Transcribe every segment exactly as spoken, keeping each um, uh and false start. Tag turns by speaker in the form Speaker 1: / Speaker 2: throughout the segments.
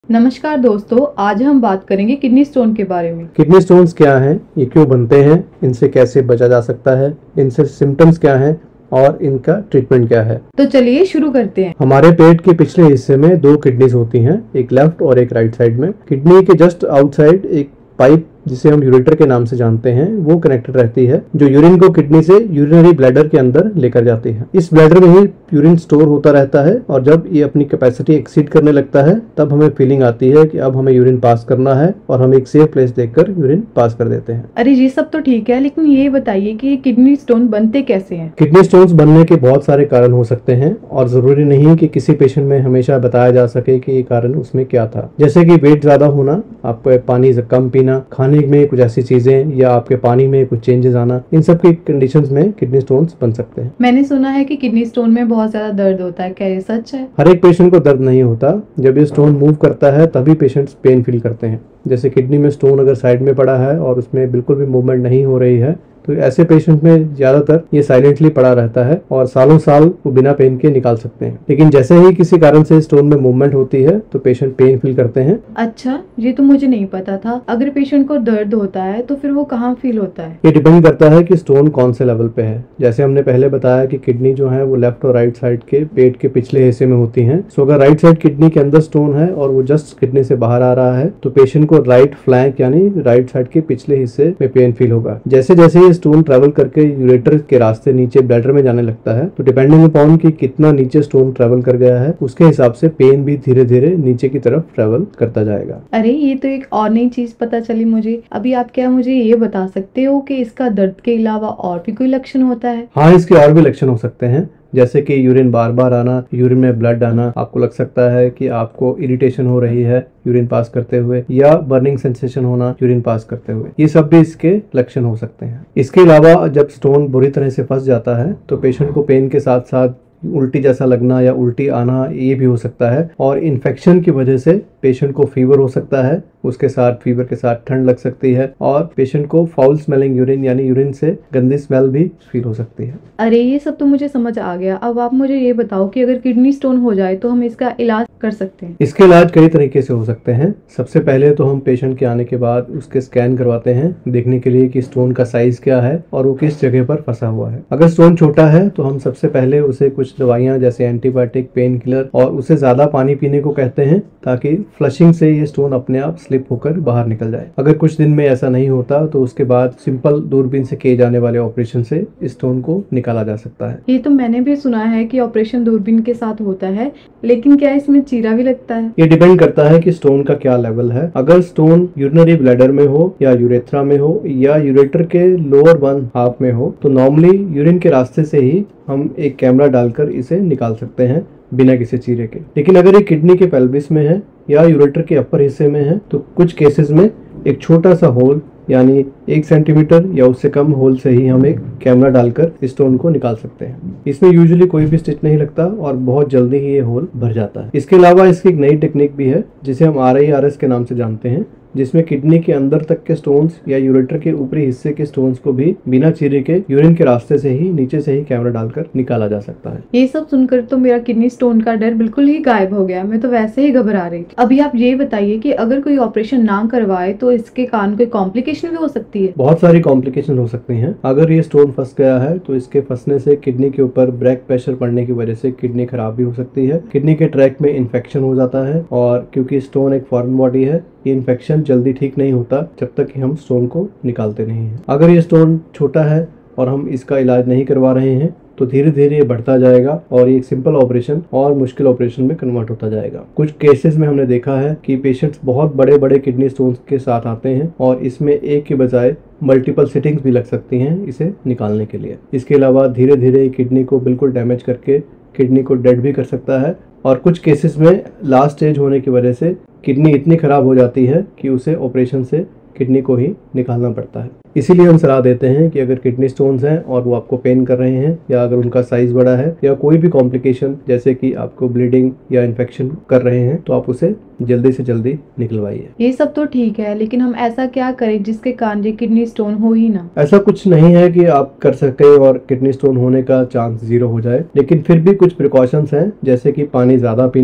Speaker 1: नमस्कार दोस्तों, आज हम बात करेंगे किडनी स्टोन के बारे में।
Speaker 2: किडनी स्टोन्स क्या हैं, ये क्यों बनते हैं, इनसे कैसे बचा जा सकता है, इनसे सिम्टम्स क्या हैं और इनका ट्रीटमेंट क्या है।
Speaker 1: तो चलिए शुरू करते हैं।
Speaker 2: हमारे पेट के पिछले हिस्से में दो किडनीज होती हैं, एक लेफ्ट और एक राइट साइड में। किडनी के जस्ट आउटसाइड एक पाइप जिसे हम यूरेटर के नाम से जानते हैं वो कनेक्टेड रहती है, जो यूरिन को किडनी से यूरिनरी ब्लैडर के अंदर लेकर जाती है। इस ब्लैडर में ही यूरिन स्टोर होता रहता है और जब ये अपनी कैपेसिटी एक्सीड करने लगता है तब हमें फीलिंग आती है कि अब हमें यूरिन पास करना है और हम एक सेफ प्लेस देखकर यूरिन पास कर देते हैं।
Speaker 1: अरे ये सब तो ठीक है, लेकिन ये बताइए कि ये किडनी स्टोन बनते कैसे हैं?
Speaker 2: किडनी स्टोन्स बनने के बहुत सारे कारण हो सकते हैं और जरूरी नहीं कि किसी पेशेंट में हमेशा बताया जा सके कि ये कारण उसमें क्या था। जैसे कि वेट ज्यादा होना, आपको पानी कम पीना, खाने में कुछ ऐसी चीजें या आपके पानी में कुछ चेंजेस आना, इन सब की कंडीशंस में किडनी स्टोन्स बन सकते हैं।
Speaker 1: मैंने सुना है कि किडनी स्टोन में बहुत ज्यादा दर्द होता है, क्या ये सच है?
Speaker 2: हर एक पेशेंट को दर्द नहीं होता, जब ये स्टोन मूव करता है तभी पेशेंट्स पेन फील करते हैं। जैसे किडनी में स्टोन अगर साइड में पड़ा है और उसमें बिल्कुल भी मूवमेंट नहीं हो रही है तो ऐसे पेशेंट में ज्यादातर ये साइलेंटली पड़ा रहता है और सालों साल वो बिना पेन के निकाल सकते हैं। लेकिन जैसे ही किसी कारण से स्टोन में मूवमेंट होती है तो पेशेंट पेन फील करते हैं।
Speaker 1: अच्छा, ये तो मुझे नहीं पता था। अगर पेशेंट को दर्द होता है तो फिर वो कहाँ फील होता है?
Speaker 2: ये डिपेंड करता है कि स्टोन कौन से लेवल पे है। जैसे हमने पहले बताया कि किडनी जो है वो लेफ्ट और राइट साइड के पेट के पिछले हिस्से में होती है। सो अगर राइट साइड किडनी के अंदर स्टोन है और वो जस्ट किडनी से बाहर आ रहा है तो पेशेंट को राइट फ्लैंक यानी राइट साइड के पिछले हिस्से में पेन फील होगा। जैसे जैसे ये स्टोन ट्रेवल कर के यूरेटर के रास्ते नीचे ब्लैडर में जाने लगता है तो डिपेंडिंग अपॉन कि कितना नीचे स्टोन ट्रेवल कर गया है उसके हिसाब से पेन भी धीरे धीरे नीचे की तरफ ट्रेवल करता जाएगा।
Speaker 1: अरे ये तो एक और नई चीज पता चली मुझे। अभी आप क्या मुझे ये बता सकते हो कि इसका दर्द के अलावा और भी कोई लक्षण होता है?
Speaker 2: हाँ, इसके और भी लक्षण हो सकते हैं, जैसे कि यूरिन बार बार आना, यूरिन में ब्लड आना, आपको लग सकता है कि आपको इरिटेशन हो रही है यूरिन पास करते हुए, या बर्निंग सेंसेशन होना यूरिन पास करते हुए। ये सब भी इसके लक्षण हो सकते हैं। इसके अलावा जब स्टोन बुरी तरह से फंस जाता है तो पेशेंट को पेन के साथ साथ उल्टी जैसा लगना या उल्टी आना ये भी हो सकता है और इन्फेक्शन की वजह से पेशेंट को फीवर हो सकता है, उसके साथ फीवर के साथ ठंड लग सकती है और पेशेंट को फाउल स्मेलिंग यूरिन यानी यूरिन से गंदी स्मेल भी फील हो सकती है।
Speaker 1: अरे ये सब तो मुझे समझ आ गया। अब आप मुझे ये बताओ कि अगर किडनी स्टोन हो जाए तो हम इसका इलाज कर सकते हैं?
Speaker 2: इसके इलाज कई तरीके से हो सकते हैं। सबसे पहले तो हम पेशेंट के आने के बाद उसके स्कैन करवाते हैं देखने के लिए कि स्टोन का साइज क्या है और वो किस जगह पर फंसा हुआ है। अगर स्टोन छोटा है तो हम सबसे पहले उसे कुछ दवाइयां जैसे एंटीबायोटिक, पेन किलर और उसे ज्यादा पानी पीने को कहते हैं ताकि फ्लशिंग से ये स्टोन अपने आप स्लिप होकर बाहर निकल जाए। अगर कुछ दिन में ऐसा नहीं होता तो उसके बाद सिंपल दूरबीन से किए जाने वाले ऑपरेशन से स्टोन को निकाला जा सकता है।
Speaker 1: ये तो मैंने भी सुना है कि ऑपरेशन दूरबीन के साथ होता है, लेकिन क्या इसमें चीरा भी लगता है?
Speaker 2: ये डिपेंड करता है कि स्टोन का क्या लेवल है। अगर स्टोन यूरिनरी ब्लैडर में हो या यूरेथ्रा में हो या यूरेटर के लोअर वन हाफ में हो तो नॉर्मली यूरिन के रास्ते से ही हम एक कैमरा डालकर इसे निकाल सकते हैं बिना किसी चीरे के। लेकिन अगर ये किडनी के पेल्विस में है या यूरेटर के अपर हिस्से में है तो कुछ केसेस में एक छोटा सा होल यानी एक सेंटीमीटर या उससे कम होल से ही हम एक कैमरा डालकर स्टोन को निकाल सकते हैं। इसमें यूजुअली कोई भी स्टिच नहीं लगता और बहुत जल्दी ही ये होल भर जाता है। इसके अलावा इसकी एक नई टेक्निक भी है जिसे हम आर आई आर एस के नाम से जानते हैं, जिसमें किडनी के अंदर तक के स्टोन्स या यूरेटर के ऊपरी हिस्से के स्टोन्स को भी बिना चीरे के यूरिन के रास्ते से ही नीचे से ही कैमरा डालकर निकाला जा सकता है।
Speaker 1: ये सब सुनकर तो मेरा किडनी स्टोन का डर बिल्कुल ही गायब हो गया। मैं तो वैसे ही घबरा रही थी। अभी आप ये बताइए कि अगर कोई ऑपरेशन ना करवाए तो इसके कारण कोई कॉम्प्लिकेशन भी हो सकती है?
Speaker 2: बहुत सारी कॉम्प्लिकेशन हो सकती हैं। अगर ये स्टोन फंस गया है तो इसके फंसने से किडनी के ऊपर ब्रेक प्रेशर पड़ने की वजह से किडनी खराब भी हो सकती है। किडनी के ट्रैक में इन्फेक्शन हो जाता है और क्योंकि स्टोन एक फॉरेन बॉडी है, ये इन्फेक्शन जल्दी ठीक नहीं होता जब तक कि हम स्टोन को निकालते नहीं हैं। अगर ये स्टोन छोटा है और हम इसका इलाज नहीं करवा रहे हैं तो धीरे धीरे ये बढ़ता जाएगा और ये एक सिंपल ऑपरेशन और मुश्किल ऑपरेशन में कन्वर्ट होता जाएगा। कुछ केसेस में हमने देखा है कि पेशेंट्स बहुत बड़े बड़े किडनी स्टोन्स के साथ आते हैं और इसमें एक के बजाय मल्टीपल सिटिंग्स भी लग सकती हैं इसे निकालने के लिए। इसके अलावा धीरे धीरे किडनी को बिल्कुल डैमेज करके किडनी को डेड भी कर सकता है और कुछ केसेस में लास्ट स्टेज होने की वजह से किडनी इतनी खराब हो जाती है कि उसे ऑपरेशन से किडनी को ही निकालना पड़ता है। इसीलिए हम सलाह देते हैं कि अगर किडनी स्टोन्स हैं और वो आपको पेन कर रहे हैं या अगर उनका साइज बड़ा है या कोई भी कॉम्प्लिकेशन जैसे कि आपको ब्लीडिंग या इन्फेक्शन कर रहे हैं तो आप उसे जल्दी से जल्दी निकलवाइए।
Speaker 1: ये सब तो ठीक है, लेकिन हम ऐसा क्या करें जिसके कारण ये किडनी स्टोन हो ही ना?
Speaker 2: ऐसा कुछ नहीं है कि आप कर सके और किडनी स्टोन होने का चांस जीरो हो जाए, लेकिन फिर भी कुछ प्रिकॉशंस हैं जैसे कि पानी ज्यादा पीना,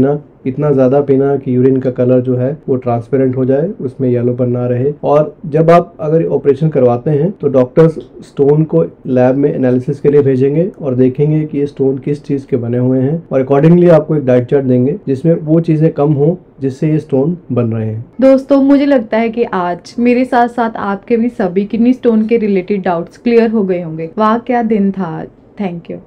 Speaker 2: इतना ज्यादा पीना कि यूरिन का कलर जो है वो ट्रांसपेरेंट हो जाए, उसमें येलोपन ना रहे। और जब आप अगर ऑपरेशन करवाते हैं तो डॉक्टर्स स्टोन को लैब में एनालिसिस के लिए भेजेंगे और देखेंगे कि ये स्टोन किस चीज के बने हुए हैं, और अकॉर्डिंगली आपको एक डाइट चार्ट देंगे जिसमें वो चीजें कम हो जिससे ये स्टोन बन रहे हैं।
Speaker 1: दोस्तों मुझे लगता है कि आज मेरे साथ साथ आपके भी सभी किडनी स्टोन के रिलेटेड डाउट्स क्लियर हो गए होंगे। वाह क्या दिन था आज। Thank you.